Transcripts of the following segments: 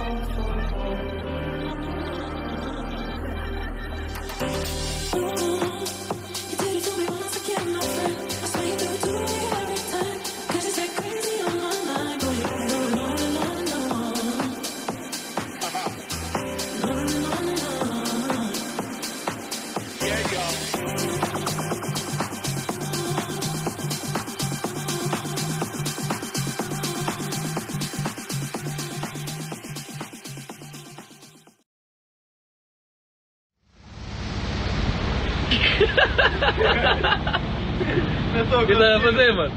O que está a fazer, mano?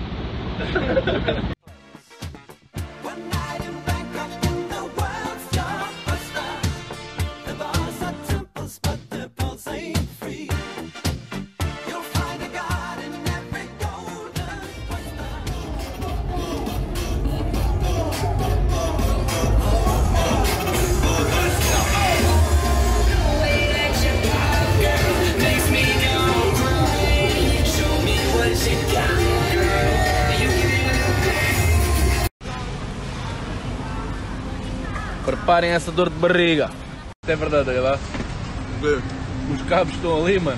Preparem essa dor de barriga. Isto é verdade, olha lá. Os cabos estão ali, mano.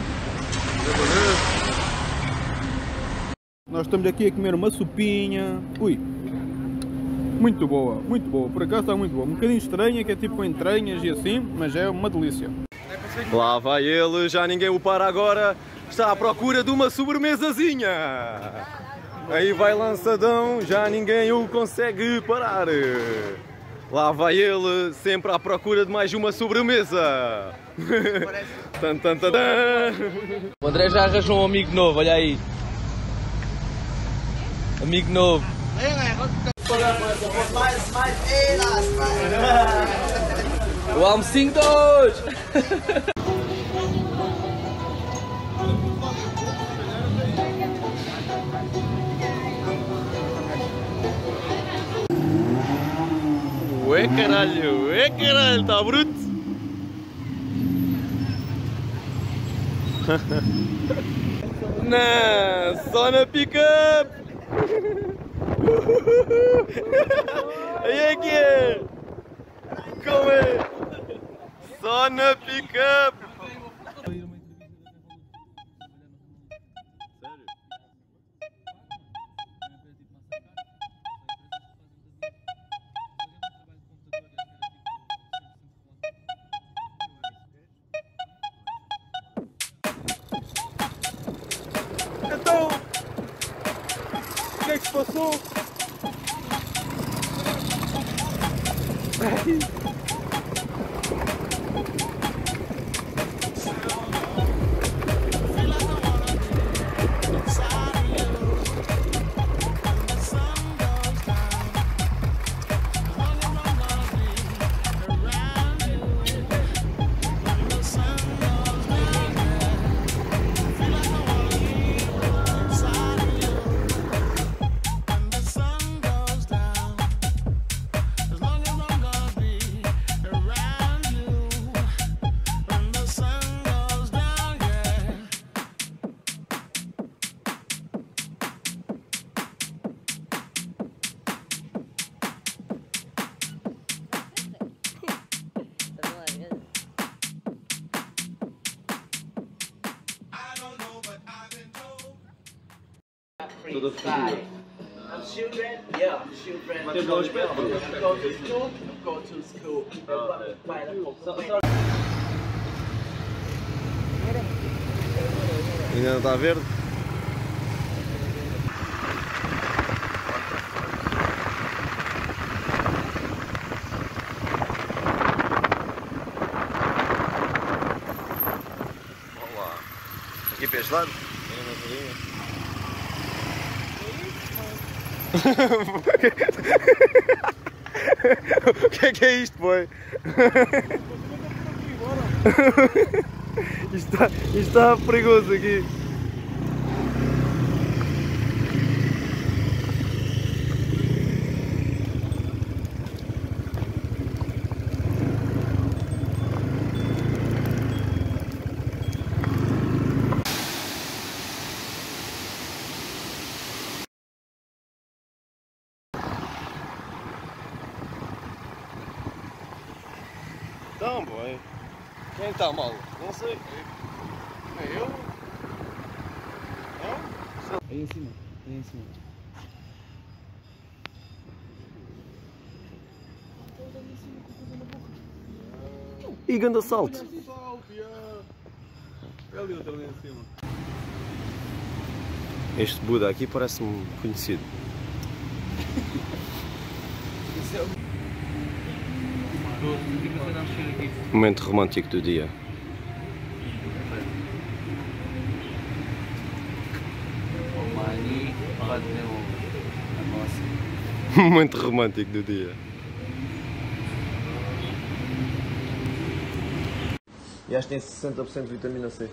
Nós estamos aqui a comer uma sopinha. Ui, muito boa, por acaso está muito boa. Um bocadinho estranha, que é tipo entranhas e assim, mas é uma delícia. Lá vai ele, já ninguém o para agora. Está à procura de uma sobremesazinha. Aí vai lançadão, já ninguém o consegue parar. Lá vai ele, sempre à procura de mais uma sobremesa. Tan, tan, tan, tan. O André já arranjou um amigo novo, olha aí. Amigo novo. O almocinho de hoje. Ué caralho, está bruto. Não, só na pick-up. Aí é que é. Como é? Só na pick-up. Então, o que é que se passou? Toda fodida. Children, yeah, children. Tem bom aspecto. Go to school. Ainda não está verde? Olá. Aqui para este lado? O que é isto, boy? Isto está perigoso aqui. Então, bem. Quem está mal? Não sei. É eu? Não? Aí em cima, aí em cima. E grande assalto. É ali outra ali em cima. Este Buda aqui parece-me conhecido. Momento romântico do dia. Momento romântico do dia. E acho que tem 60% de vitamina C.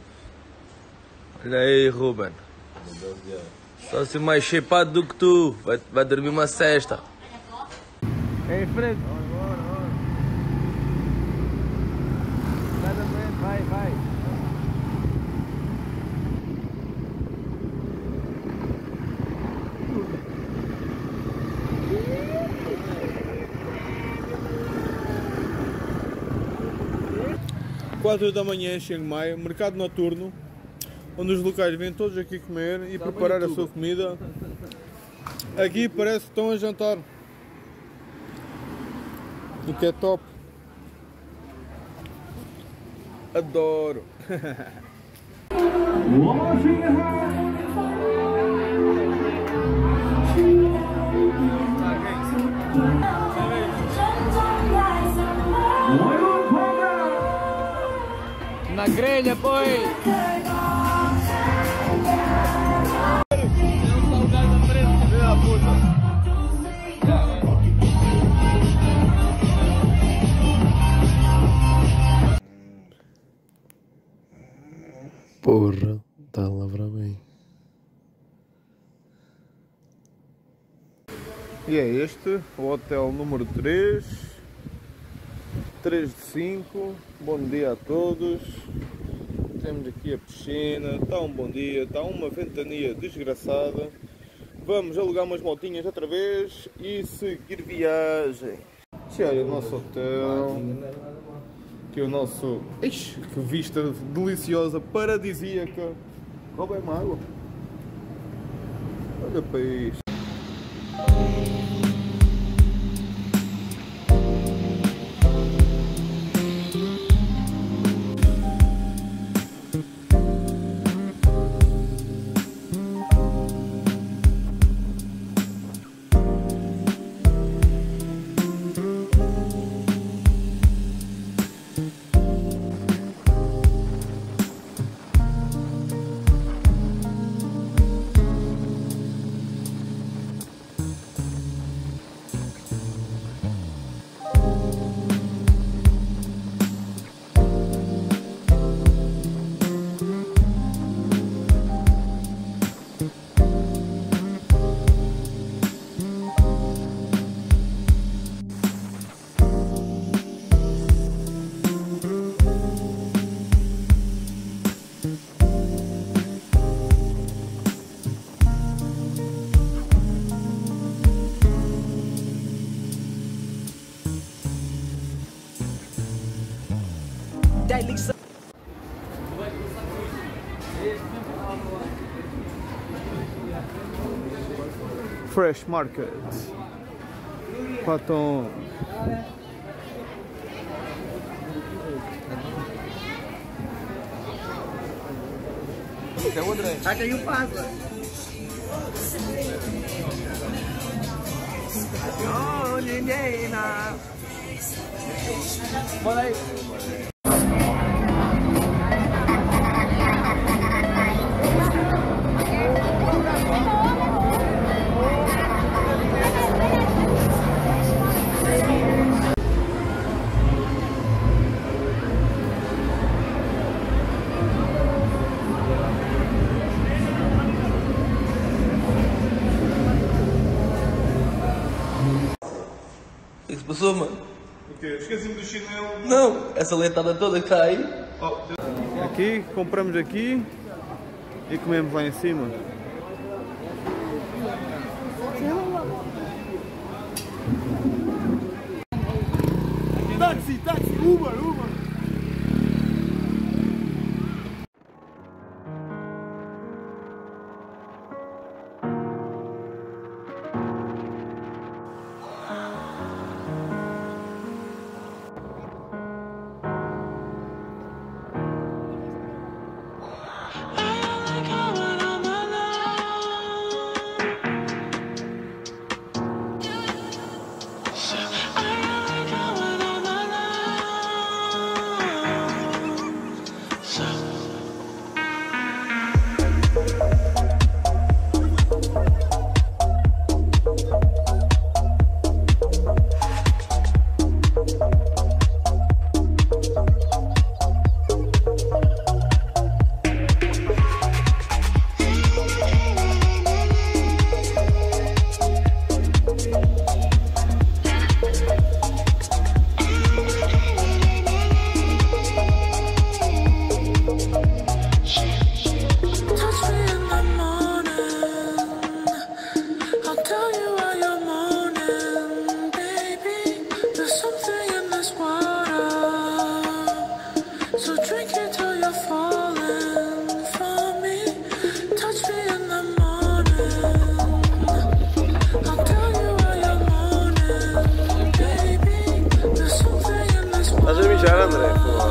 Olha aí, Ruben. Só se mais shapeado do que tu. Vai dormir uma cesta. É em frente. Vai. Quatro da manhã em Chiang Mai, mercado noturno, onde os locais vêm todos aqui comer e preparar a sua comida. Aqui parece que estão a jantar, o que é top. Adoro! Na grelha, pois! Porra, está a lavrar bem. E é este, o hotel número 3 de 5. Bom dia a todos. Temos aqui a piscina, está um bom dia, está uma ventania desgraçada. Vamos alugar umas motinhas outra vez e seguir viagem. E olha o nosso hotel. Aqui o nosso... Ixi, que vista deliciosa, paradisíaca. Roubem-me água. Olha para isto. Fresh Market. Patong. Ada yung pasa. Oh, hindi na. Malay. O que se passou, mano? O quê? Esqueci-me do chinelo. Não, essa lentada toda que está aí. Aqui, compramos aqui e comemos lá em cima. Táxi, táxi, Uber, Uber. Estás a mijar, André?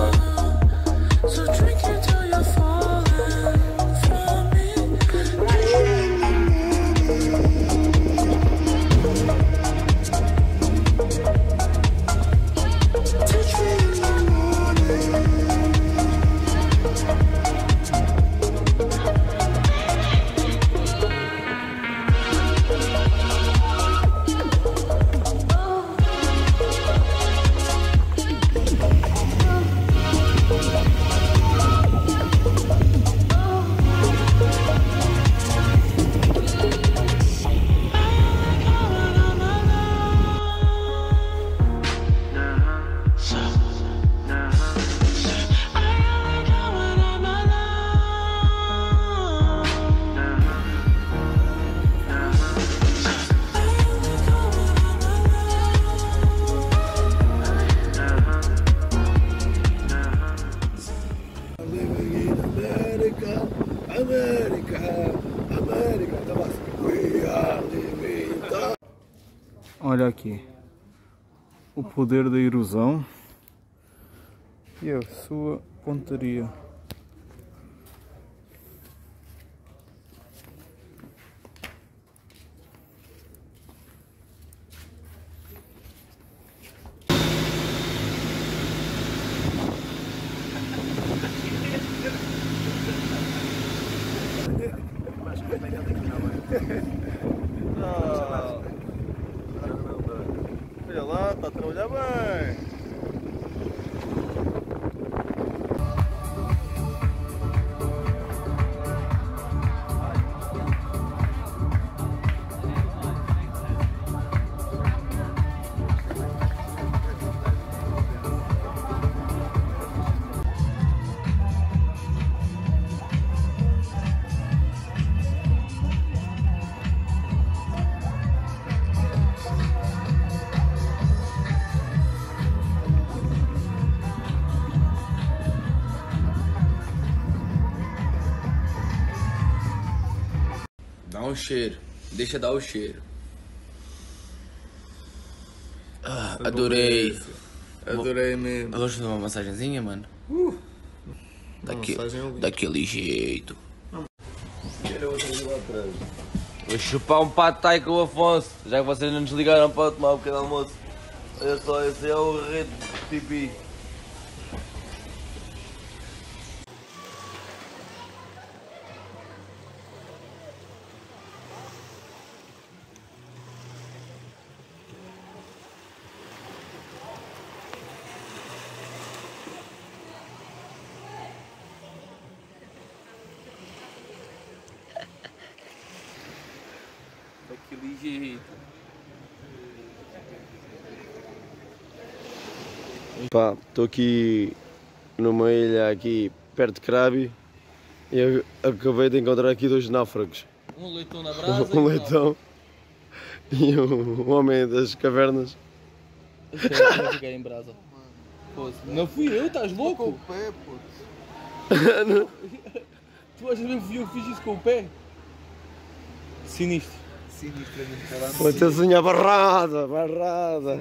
Olha aqui o poder da erosão e a sua pontaria. Olha lá, está a trabalhar bem. Dá um cheiro, deixa dar o cheiro. Ah, adorei. Adorei mesmo. Eu gosto de uma massagenzinha, mano. Daquele jeito. Vou chupar um pad thai com o Afonso, já que vocês não nos ligaram para tomar um pequeno almoço. Olha só, esse é o rei de pipi. Daquele jeito. Pá, estou aqui numa ilha aqui perto de Krabi e eu acabei de encontrar aqui dois náufragos. Um leitão na brasa Um leitão e um homem das cavernas. Eu fiquei em brasa. Não fui eu, estás louco? Com o pé, puto. Tu achas mesmo que fui eu que fiz isso com o pé? Sinistro. Sinistramente falando. Pode ser unha barrada, barrada.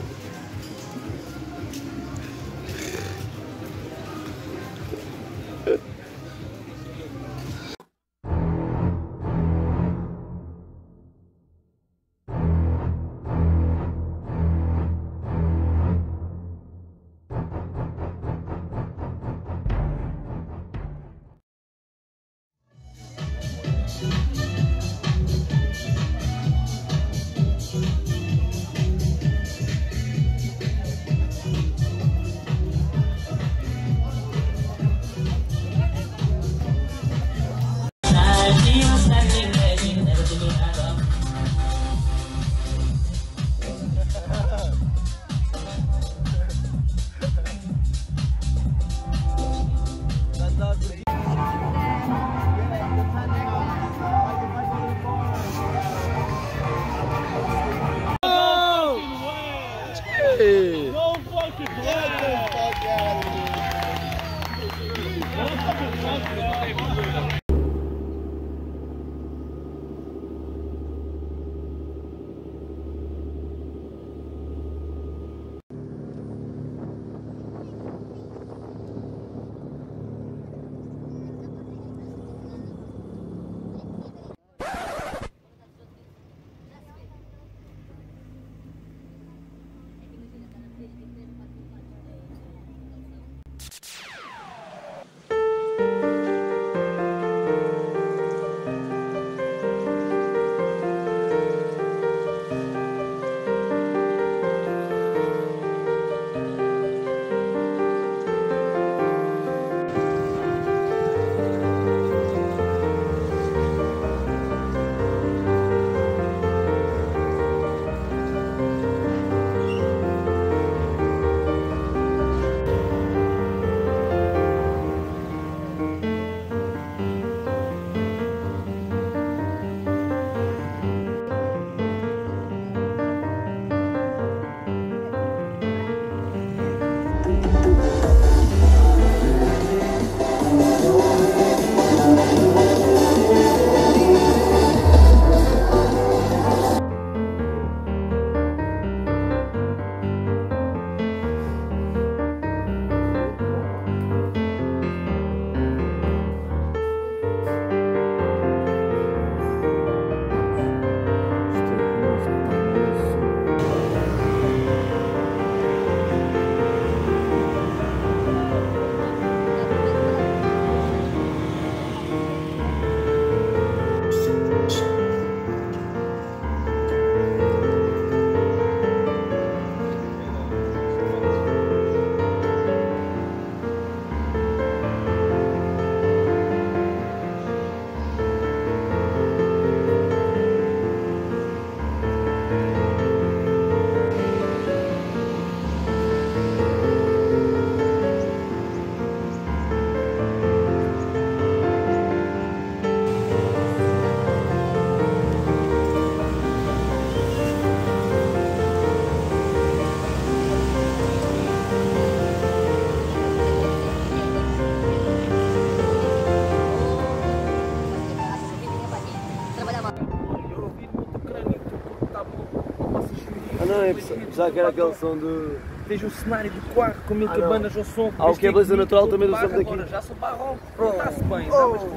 Ah não, é já que era aquele som do... Veja o cenário do quarto com mil cabanas ao som. Há o que é beleza natural também do som daqui. Agora já sou barro, está-se bem, dá umas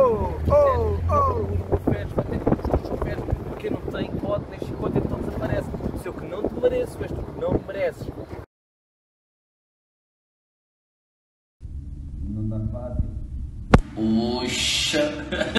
porque não tem, pode, nem chicote, então desaparece. Se eu que não te mereço, és tu que não me mereces. Não dá fácil. Oxa!